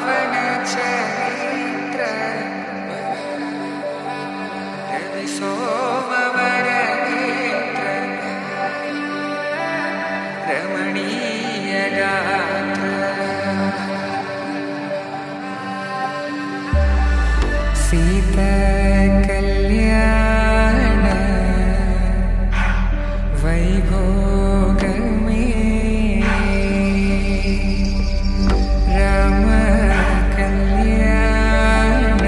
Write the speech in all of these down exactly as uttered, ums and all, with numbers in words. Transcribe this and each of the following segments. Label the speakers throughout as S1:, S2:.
S1: పావన చరిత్ర రవి సోమవర నేత్ర రమణీయ గాత్ర సీత కళ్యాణ వైభోగమే రామ కళ్యాణ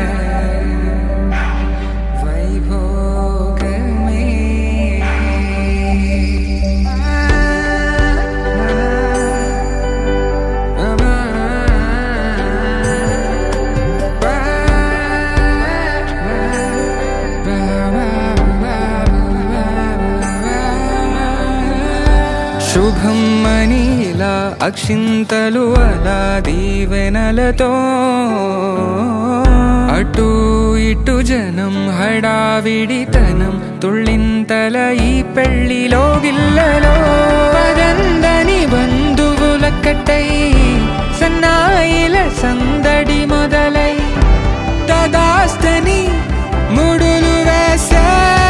S1: వైభోగమే శుభం మనీలా అక్షింతలు అలా దీవెనలతో అటు ఇటు జనం హడావిడితనం తుళ్ళింతల ఈ పెళ్లిలో గిల్లలో పదందని బంధువుల కట్టై సన్నాయిల సందడి మొదలై తదాస్తని ముడులు వేసే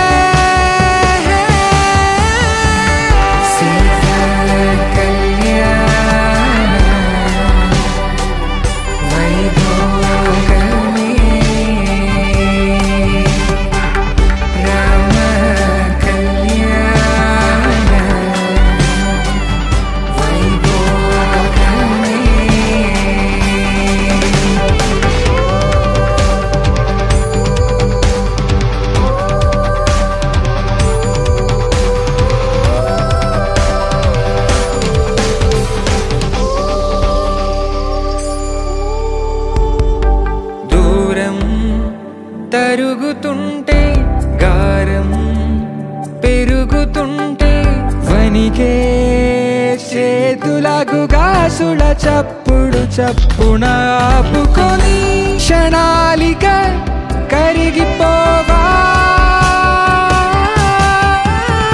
S1: తరుగుతుంటే గారం పెరుగుతుంటే వనికే చేతులకు గాసుల చప్పుడు చప్పున ఆపుకొని క్షణాలిక కరిగిపోవా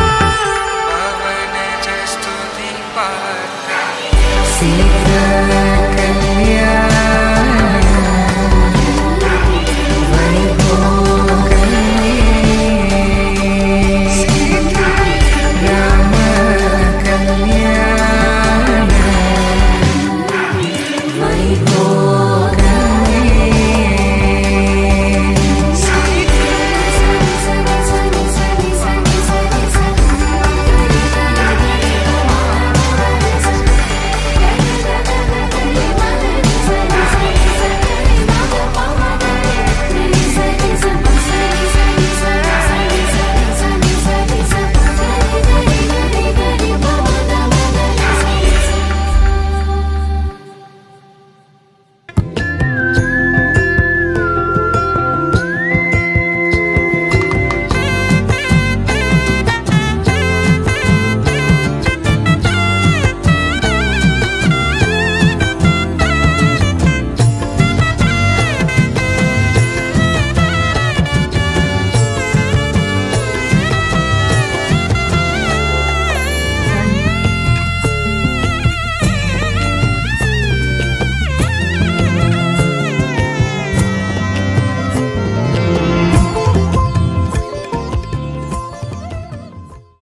S1: పవన చేస్తుంది పాత్ర